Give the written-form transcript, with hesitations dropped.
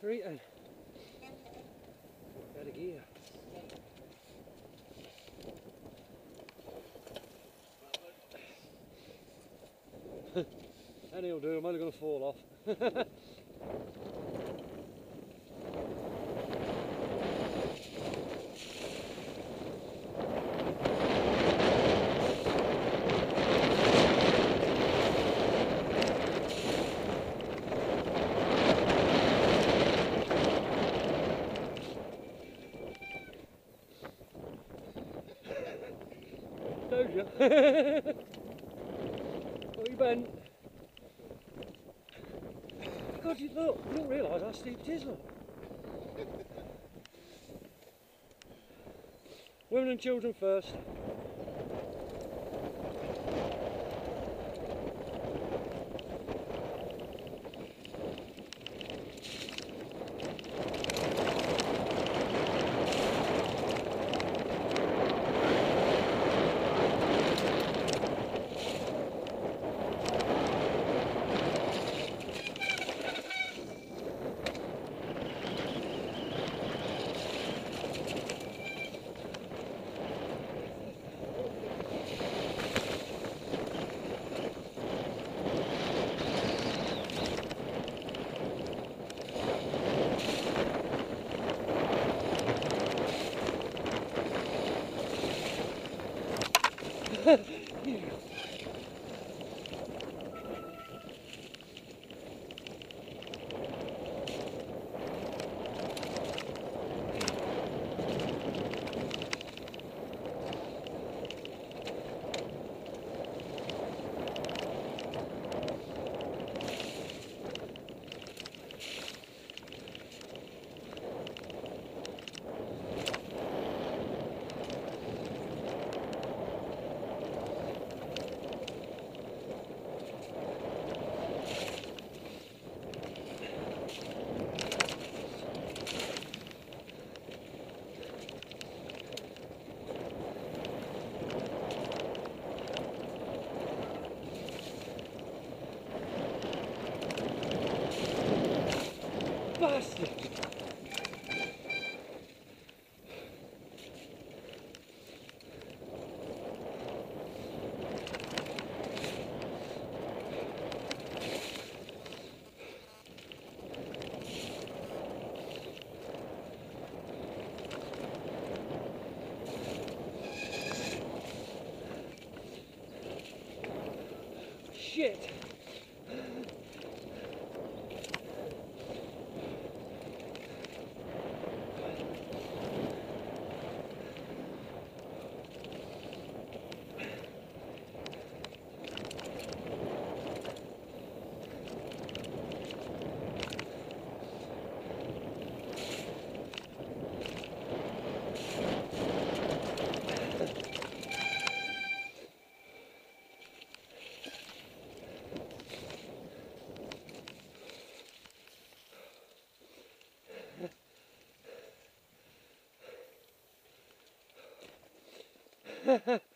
Right then. Out of gear. Any'll do, I'm only going to fall off. Told you. Got you bent. God, you look, you don't realise how steep it is, look. Women and children first. Bastard! Shit! Ha ha.